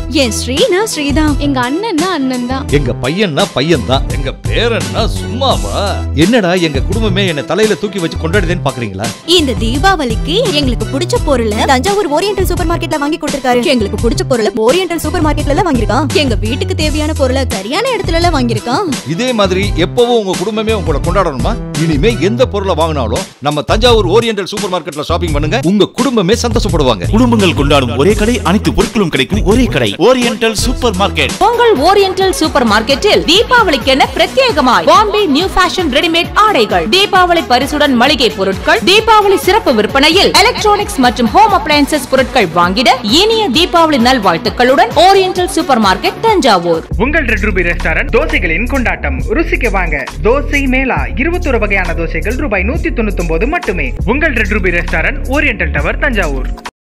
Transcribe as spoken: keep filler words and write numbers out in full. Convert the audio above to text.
என் ஸ்ரீனா ஸ்ரீதான், எங்க அண்ணன்னா அண்ணன் தான், எங்க பையன்னா பையன் தான், எங்க பேரன்னா சும்மாவா? என்னடா எங்க குடும்பமே என்ன தலையில தூக்கி வச்சு கொண்டாடுதேன்னு பாக்குறீங்களா? இந்த தீபாவளிக்கு எங்களுக்கு பிடிச்ச பொருளை தஞ்சாவூர் ஓரியண்டல் சூப்பர் மார்க்கெட்ல வாங்கி கொடுத்திருக்காரு. எங்களுக்கு பிடிச்ச பொருளை ஓரியண்டல் சூப்பர் மார்க்கெட்ல எல்லாம் வாங்கிருக்கான். எங்க வீட்டுக்கு தேவையான பொருளை சரியான இடத்துல எல்லாம் வாங்கிருக்கான். இதே மாதிரி எப்பவும் உங்க குடும்பமே உங்களை கொண்டாடணுமா? இனிமே எந்த பொருளை வாங்கினாலும் நம்ம தஞ்சாவூர் ஓரியண்டல் சூப்பர் மார்க்கெட்ல ஷாப்பிங் பண்ணுங்க. உங்க குடும்பமே சந்தோஷப்படுவாங்க. குடும்பங்கள் கொண்டாடும் ஒரே கடை, அனைத்து பொருட்களும் கிடைக்கும் ஒரே கடை, ஓரியண்டல் சூப்பர் மார்க்கெட். உங்கள் ஓரியண்டல் சூப்பர் மார்க்கெட்டில் தீபாவளிக்கென பிரத்யேகமாய் பாம்பே நியூ ஃபேஷன் ரெடிமேட் ஆடைகள், தீபாவளி பரிசுடன் மளிகை பொருட்கள், தீபாவளி சிறப்பு விற்பனையில் எலக்ட்ரானிக்ஸ் மற்றும் ஹோம் அப்ளையன்சஸ் பொருட்கள் வாங்கிட இனிய தீபாவளி நல்வாழ்த்துக்களுடன் ஓரியண்டல் சூப்பர் மார்க்கெட் தஞ்சாவூர். உங்கள் ரெட் ரூபி ரெஸ்டாரண்ட் தோசைகளின் கொண்டாட்டம். ருசிக்க வாங்க. தோசை மேளா, இருபத்தொரு வகையான தோசைகள் ரூபாய் நூத்தி தொண்ணூத்தி ஒன்பது மட்டுமே. உங்கள் Red Ruby restaurant, Oriental Tower, Thanjavur.